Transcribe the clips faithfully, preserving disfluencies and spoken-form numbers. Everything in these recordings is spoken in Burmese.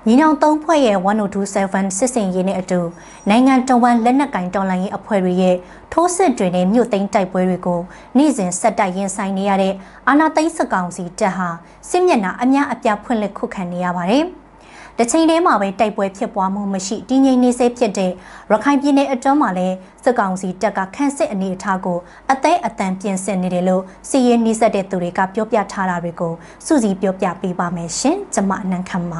ညီနောင်သုံးဖွဲ့ရဲ့ one oh two seven စစ်စင်ရေးနဲ့အတူနိုင်ငံတော်ဝန်လက်နက်ကင်တော်လှန်ရေးအဖွဲ့တွေရဲ့ထိုးစစ်တွေနဲ့မြို့သိမ်းတိုက်ပွဲတွေကိုနေ့စဉ်ဆက်တိုက်ရင်ဆိုင်နေရတဲ့အာဏာသိမ်းစစ်ကောင်စီတပ်ဟာစစ်မျက်နှာအများအပြားဖွင့်လှစ်ခုခံနေရပါတယ်။တချိန်တည်းမှာပဲတိုက်ပွဲဖြစ်ပွားမှုမရှိတည်ငြိမ်နေစေဖြစ်တဲ့ရခိုင်ပြည်နယ်အတွင်းမှာလည်းစစ်ကောင်စီတပ်ကခန့်စစ်အနေအထားကိုအသေးအတန်ပြင်ဆင်နေတယ်လို့စီရင်နှိစက်တဲ့သူတွေကပြောပြထားတာတွေကိုစုစည်းပြောပြပေးပါမယ်ရှင်။ကျွန်မအနန်းခမ်းပါ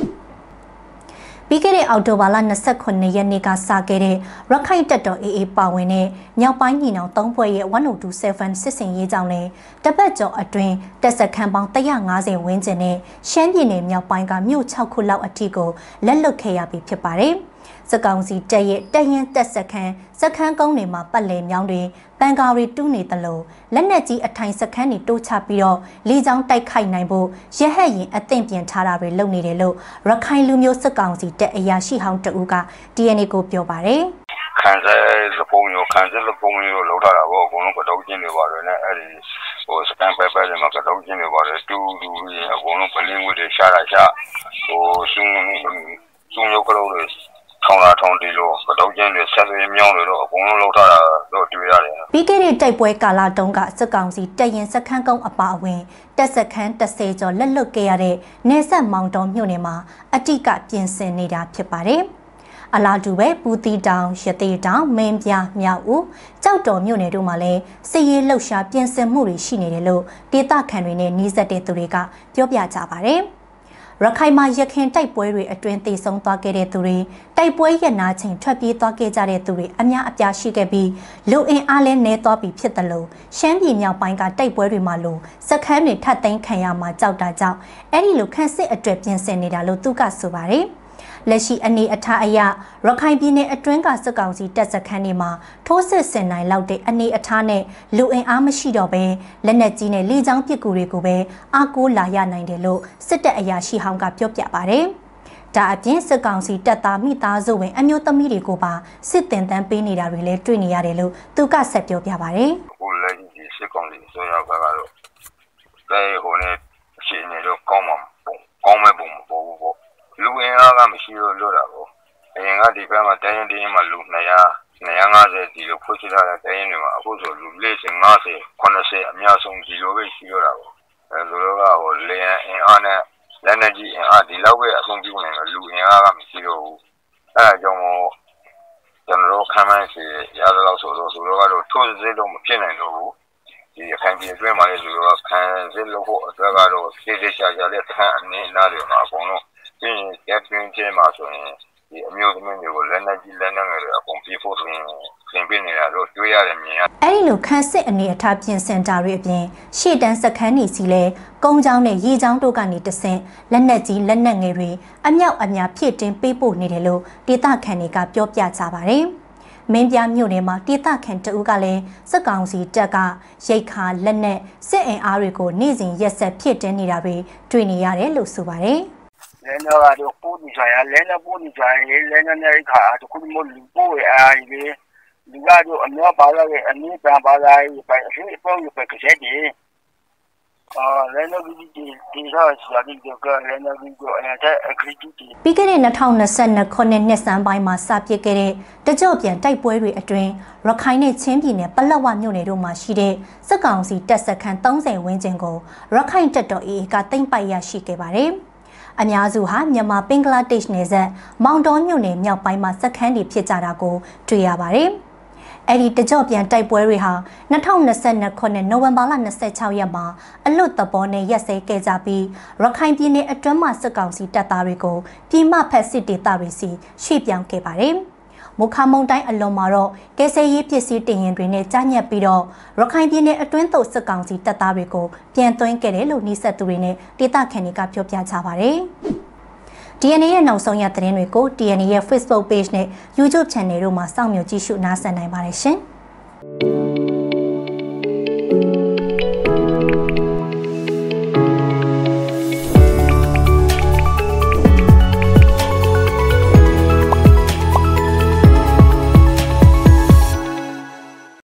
ပြီးခဲ့တဲ့အောက်တိုဘာလ၂၉ရက်နေ့ကစခဲ့တဲ့ရခိုင်တပ်တော် အေးအေး ပါဝင်တဲ့မြောက်ပိုင်းညီနောင်သုံးဖွဲ့ရဲ့one oh two sevenစစ်စင်ရေးကြောင့်လည်းတပတ်ကျော်အတွင်းတပ်စခန်းပေါင်းone hundred fiftyဝန်းကျင်နဲ့ရှမ်းပြည်နယ်မြောက်ပိုင်းကမြို့sixခုလောက်အထိကိုလက်လွတ်ခဲ့ရပြီဖြစ်ပါတယ်။စစ်ကောင်စီတပ်ရဲ့တပ်ရင်းတပ်စခန်းစခန်းကုန်းတွေမှာပတ်လည်မြောင်းတွေပန်ကာရီတူးနေသလိုလက်နက်ကြီးအထိုင်စခန်းတွေတိုးချပြီးတော့လေကြောင်းတိုက်ခိုက်နိုင်ဖို့ရဟတ်ရင်အသင့်ပြင်ထားတာတွေလုပ်နေတယ်လို့ရခိုင်လူမျိုးစစ်ကောင်စီတပ်အရာရှိဟောင်းတဦးက D N A ကိုပြောပါတယ်။ခံစားစပုံမျိုးခံစားစပုံမျိုးလောက်ထားတာပေါ့အကုန်လုံးကတော့ကျင်းနေပါတယ်နဲ့အဲ့ဒီဟိုစကန်ပဲပဲမှာကတော့ကျင်းနေပါတယ်တူတူအကုန်လုံးပလင်းဝတွေရှာတာရှာဟိုစုံစုံရုပ်ကလေးတွေထောင်လာထောင်တီလို့ကတော့ကျင်းတွေဆက်ပြီးမြောင်းတွေတော့အကုန်လုံးလောက်ထားတာတော့တွေ့ရတယ်ပြီးခဲ့တဲ့တိုက်ပွဲကာလတုန်းကစစ်ကောင်စီတပ်ရင်စခန်းကုန်းအပါအဝင်တပ်စခန်းone hundredကျော်လက်လွတ်ခဲ့ရတဲ့နေဆက်မောင်တော်မြို့နယ်မှာအတိကပြင်ဆင်နေတာဖြစ်ပါတယ်အလားတူပဲပူတီတောင်ရသေးတောင်မင်းပြမြောက်ဦးကြောက်တော်မြို့နယ်တို့မှာလည်းစစ်ရေးလှုပ်ရှားပြင်ဆင်မှုတွေရှိနေတယ်လို့ဒေသခံတွေနဲ့နှီးစပ်တဲ့သူတွေကပြောပြကြပါတယ်ရခိုင်မှာရခင်တိုက်ပွဲတွေအတွင်းတည်ဆုံသွားခဲ့တဲ့သူတွေတိုက်ပွဲရနာချိန်ထွက်ပြေးသွားခဲ့ကြတဲ့သူတွေအများအပြားရှိခဲ့ပြီးလူအင်အားလည်းနှဲသွားပြီဖြစ်တယ်လို့ရှမ်းပြည်မြောက်ပိုင်းကတိုက်ပွဲတွေမှာလို့စခန်းတွေထပ်သိမ်းခံရမှာကြောက်တာကြောင့်အဲ့ဒီလိုခန့်စစ်အတွက်ပြင်ဆင်နေတာလို့သူကဆိုပါတယ်လက်ရှိအနေအထားအရရခိုင်ပြည်နယ်အတွင်းကစစ်ကောင်စီတပ်စခန်းတွေမှာထိုးစစ်ဆင်နိုင်လောက်တဲ့အနေအထားနဲ့လူအင်အားမရှိတော့ဘဲလက်နက်ကြီးနဲ့လေကြောင်းပစ်ကူတွေကိုပဲအားကိုးလာရနိုင်တယ်လို့စစ်တပ်အရာရှိဟောင်းကပြောပြပါတယ်။ဒါအပြင်စစ်ကောင်စီတပ်သားမိသားစုဝင်အမျိုးသမီးတွေကိုပါစစ်တင်တန်းပေးနေတာတွေလည်းတွေ့နေရတယ်လို့သူကဆက်ပြောပြပါတယ်။ဟိုလက်ရှိစစ်ကောင်စီဆိုရောက်ကတော့ဒါဟိုနဲ့ရှင်းနေတော့ကောင်းမှာကောင်းမဲ့ပုံမပေါ်ဘူးပေါ့လူအင်အားကမရှိလို့လွတ်တာပေါ့အရင်ကဒီဘက်မှာတိုင်းရင်တိုင်းမှာလူtwo hundred two hundred fiftyဒီလိုဖွင့်ချထားတဲ့တိုင်းရင်တွေမှာအခုဆိုလူforty fifty seventyအများဆုံးဒီလိုပဲရှိရတာပေါ့အဲလိုတော့ဟိုလေအင်အားနဲ့လက်နက်ကြီးအင်အားဒီလောက်ပဲအဆုံးပြုနေတော့လူအင်အားကမရှိတော့ဘူးအဲအကြောင်းကိုကျွန်တော်တို့ခံမှန်းစီရတော့ဆိုတော့ဆိုတော့ကတော့ထိုးစစ်တော့မဖြစ်နိုင်တော့ဘူးဒီအခိုင်ပြည်အတွင်းမှာလည်းလူတော့ခံစစ်လို့ဖို့အတွက်ကတော့စိတ်ချကြတဲ့ခံအနေနာတွေမှာအကုန်လုံးဒီကပ်တင်ကျမှာဆိုရင်ဒီအမျိုးသမီးတွေကိုလက်နက်ကြီးလက်နက်ငယ်တွေအကုန်ပြေးဖို့ဆိုရင်ပြင်ပြနေတာတော့တွေ့ရတယ်မြင်ရအဲ့ဒီလိုခန့်စစ်အနေအထားပြင်ဆင်တာတွေအပြင်ရှေ့တန်းစခန်းနေစီလဲကုန်းချောင်းနဲ့ရေချောင်းတို့ကနေတဆင့်လက်နက်ကြီးလက်နက်ငယ်တွေအမြောက်အများဖြည့်တင်းပေးပို့နေတယ်လို့ဒေသခံတွေကပြောပြကြပါတယ်မင်းပြမြို့နယ်မှာဒေသခံတအုပ်ကလည်းစစ်ကောင်စီတပ်ကရိတ်ခါလက်နက်စစ်အင်အားတွေကိုနေ့စဉ်ရက်ဆက်ဖြည့်တင်းနေတာတွေတွေ့နေရတယ်လို့ဆိုပါတယ်လဲတော့ကတော့ပို့နေကြရလဲတော့ပို့နေကြရလဲနေနေခါတခုမှလူပို့ရအားလေလူကတော့အများပါလာတဲ့အနည်းတန်ပါလာပဲအရှိပုံရပဲကြည့်တယ်အာလဲတော့ဒီဒီဒီစားစားဒီကလဲတော့ဒီကိုအဲ့ဒါအခရီးတီပြီးခဲ့တဲ့twenty twenty-twoခုနှစ်နှစ်စန်းပိုင်းမှာစပစ်ခဲ့တဲ့တကြော့ပြန်တိုက်ပွဲတွေအတွင်းရခိုင်နဲ့ချင်းပြည်နယ်ပလက်ဝမြို့နယ်တို့မှာရှိတဲ့စစ်ကောင်စီတပ်စခန်းthirtyဝန်းကျင်ကိုရခိုင်တပ်တော် အေးအေး ကသိမ်းပိုက်ရရှိခဲ့ပါတယ်အများစုဟာမြန်မာဘင်္ဂလားဒေ့ရှ်နယ်စပ်မောင်တော်မြို့နယ်မြောက်ပိုင်းမှာစခန်းတွေဖြစ်ကြတာကိုတွေ့ရပါတယ်။အဲ့ဒီတကြော့ပြန်တိုက်ပွဲတွေဟာtwenty twenty-twoခုနှစ်နိုဝင်ဘာလtwenty-sixရက်မှာအလွတ်သဘောနဲ့ရက်စဲခဲ့ကြပြီးရခိုင်ပြည်နယ်အတွင်းမှာစစ်ကောင်စီတပ်သားတွေကိုပြည်မဖက်စစ်ဒေသတွေစီရွှေ့ပြောင်းခဲ့ပါတယ်။မုခမုံတိုင်းအလွန်မှာတော့ကဲဆယ်ရေးပစ္စည်းတင်ရင်တွေနဲ့ကြားညက်ပြီးတော့ရခိုင်ပြည်နယ်အတွင်းသို့စစ်ကောင်စီတပ်သားတွေကိုပြန်သွင်းခဲ့တယ်လို့နှိစက်သူတွေနဲ့ဒေသခံတွေကပြောပြကြပါတယ်။ D N A ရဲ့နောက်ဆုံးရသတင်းတွေကို D N A ရဲ့ Facebook Page နဲ့ YouTube Channel တို့မှာစောင့်မျှော်ကြည့်ရှုနားဆင်နိုင်ပါတယ်ရှင်။